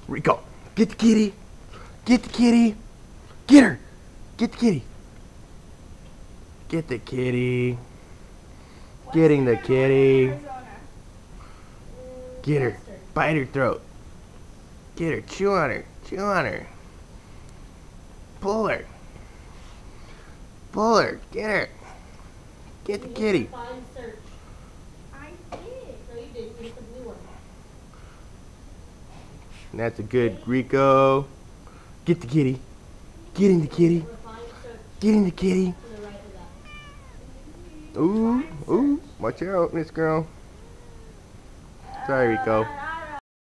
Rico, get the kitty. Get the kitty. Get her. Get the kitty. Get the kitty. Getting the kitty. Get her. Bite her throat. Get her. Chew on her. Chew on her. Pull her. Pull her. Get her. Get the kitty. I did. No, you didn't. Use the blue one. That's a good Rico. Get the kitty. Getting the kitty. Getting the kitty. To the right of that. Ooh, ooh. Watch out, Miss Girl. Sorry, Rico.